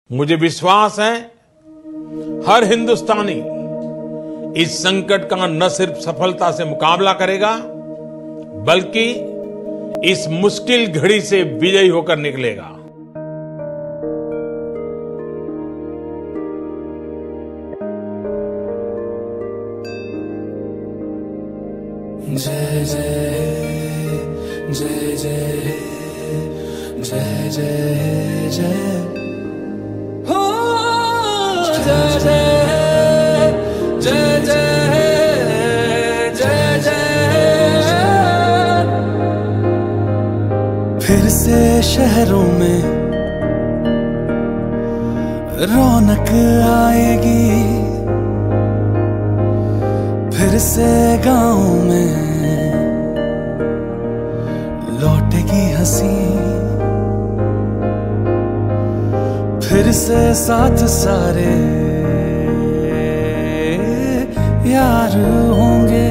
मुझे विश्वास है हर हिंदुस्तानी इस संकट का न सिर्फ सफलता से मुकाबला करेगा बल्कि इस मुश्किल घड़ी से विजयी होकर निकलेगा। जय जय जय जय जय जय जय हो जय जय जय जय जय जय। फिर से शहरों में रौनक आएगी, फिर से गाँव में लौटेगी हंसी, फिर से साथ सारे यार होंगे,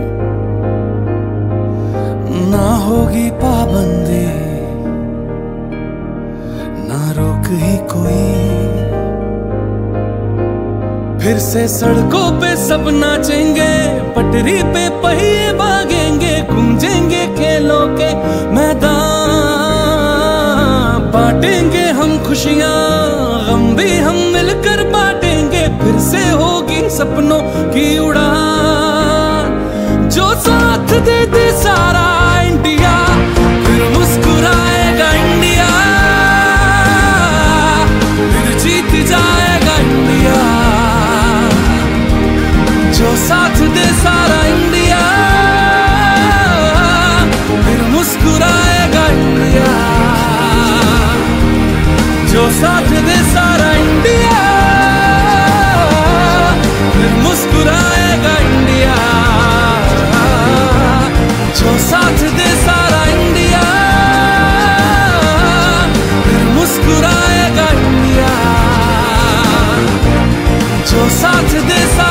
ना होगी पाबंदी ना रोक ही कोई, फिर से सड़कों पे सब नाचेंगे, पटरी पे पहिए भागेंगे, गूंजेंगे खेलों के मैदान, बांटेंगे हम खुशियां गम भी हम मिलकर बांटेंगे, फिर से होगी सपनों की उड़ान। जो साथ दे दे सारा इंडिया, फिर मुस्कुराएगा इंडिया, फिर जीत जाएगा इंडिया। जो साथ दे सारा इंडिया, फिर मुस्कुराएगा इंडिया। जो साथ दे सारा इंडिया, फिर मुस्कुराएगा इंडिया। जो साथ दे सारा इंडिया, फिर मुस्कुराएगा इंडिया। जो साथ दे